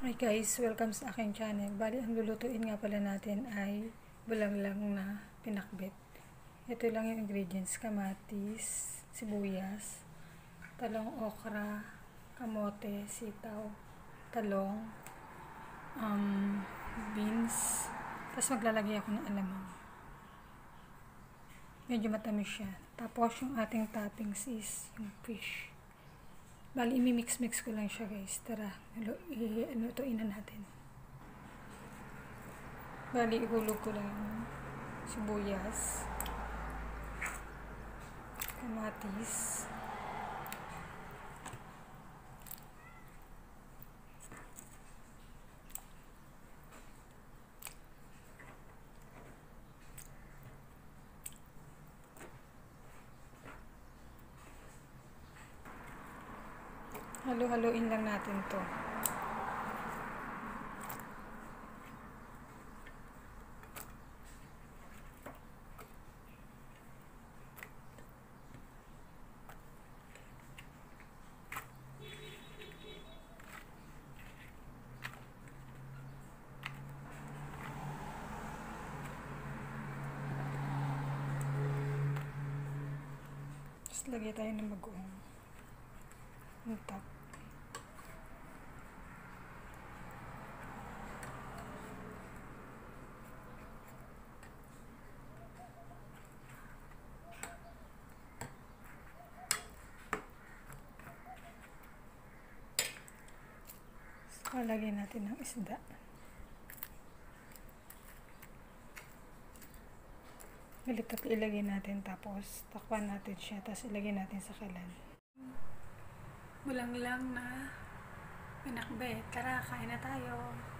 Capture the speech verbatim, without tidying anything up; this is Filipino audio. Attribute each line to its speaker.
Speaker 1: Hi guys, welcome sa aking channel. Bali, ang lulutuin nga pala natin ay bulanglang na pinakbet. Ito lang yung ingredients: kamatis, sibuyas, talong, okra, kamote, sitaw, talong, um, beans. Tapos maglalagay ako ng alamang. Medyo matamis siya. Tapos yung ating toppings is yung fish. Bali, imi-mix-mix ko lang siya guys. Tara, i-anutuin na natin. Bali, ihulog ko lang yung sibuyas, kamatis, halo-haloin lang natin to. Tapos lagay tayo ng bagoong yung top. Lagyan natin ng isda. Galit at ilagay natin, tapos takpan natin siya, tapos ilagay natin sa kalan. Bulanglang na pinakbet. Tara, kain na tayo.